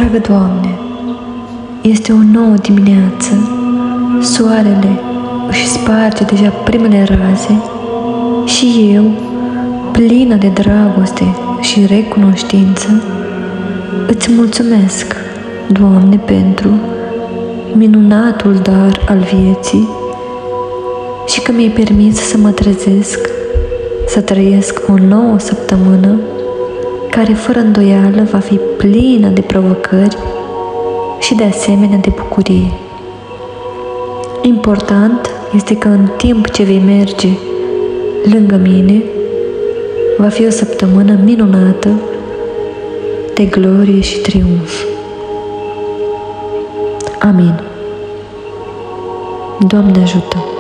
Dragă Doamne, este o nouă dimineață, soarele își sparge deja primele raze și eu, plină de dragoste și recunoștință, îți mulțumesc, Doamne, pentru minunatul dar al vieții și că mi-ai permis să mă trezesc, să trăiesc o nouă săptămână care fără îndoială va fi plină de provocări și de asemenea de bucurie. Important este că în timp ce vei merge lângă mine, va fi o săptămână minunată de glorie și triumf. Amin. Doamne ajută!